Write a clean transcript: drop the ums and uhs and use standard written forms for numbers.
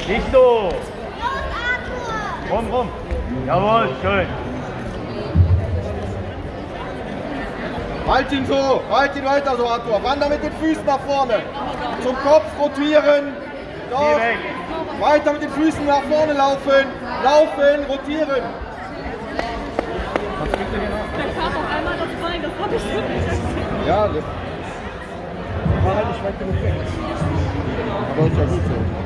Nicht so. Rum. Jawohl, schön. Halt ihn so, halt ihn weiter so, Arthur. Wander mit den Füßen nach vorne. Zum Kopf rotieren. Doch. Weiter mit den Füßen nach vorne laufen. Laufen, rotieren. Der kam auf einmal das Bein, das habe ich wirklich gesehen. Ja, das war halt nicht weit genug weg. Aber ist ja gut so.